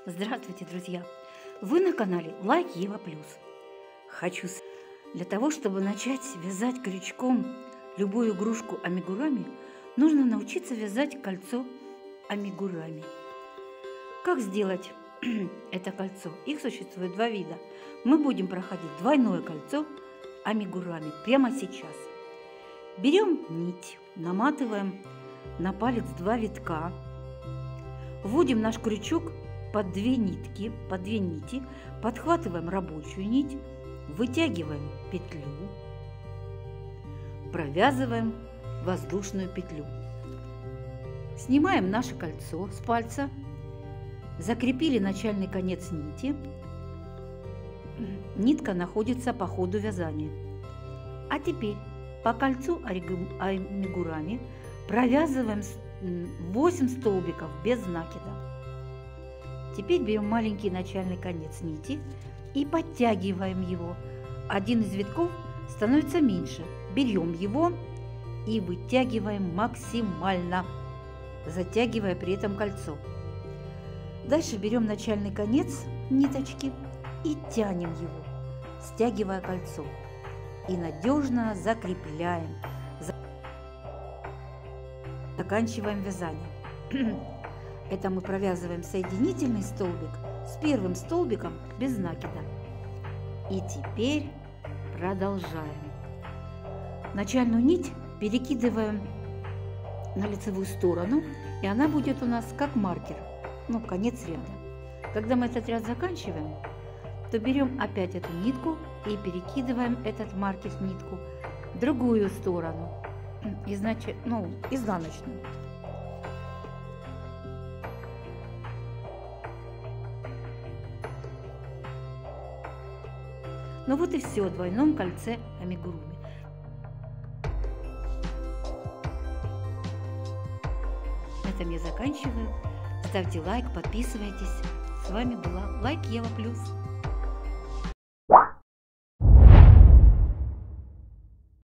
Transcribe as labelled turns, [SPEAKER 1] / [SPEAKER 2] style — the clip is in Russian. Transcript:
[SPEAKER 1] Здравствуйте, друзья! Вы на канале Лайк Ева Плюс. Для того, чтобы начать вязать крючком любую игрушку амигуруми, нужно научиться вязать кольцо амигуруми. Как сделать это кольцо? Их существует два вида. Мы будем проходить двойное кольцо амигуруми прямо сейчас. Берем нить, наматываем на палец два витка, вводим наш крючок под две нити, подхватываем рабочую нить, вытягиваем петлю, провязываем воздушную петлю. Снимаем наше кольцо с пальца, закрепили начальный конец нити, нитка находится по ходу вязания. А теперь по кольцу амигуруми провязываем 8 столбиков без накида. Теперь берем маленький начальный конец нити и подтягиваем его. Один из витков становится меньше. Берем его и вытягиваем максимально, затягивая при этом кольцо. Дальше берем начальный конец ниточки и тянем его, стягивая кольцо. И надежно закрепляем. Заканчиваем вязание. Это мы провязываем соединительный столбик с первым столбиком без накида. И теперь продолжаем. Начальную нить перекидываем на лицевую сторону, и она будет у нас как маркер, конец ряда. Когда мы этот ряд заканчиваем, то берем опять эту нитку и перекидываем этот маркер в нитку в другую сторону, изнаночную. Ну вот и все о двойном кольце амигуруми. На этом я заканчиваю. Ставьте лайк, подписывайтесь. С вами была Лайк Ева Плюс.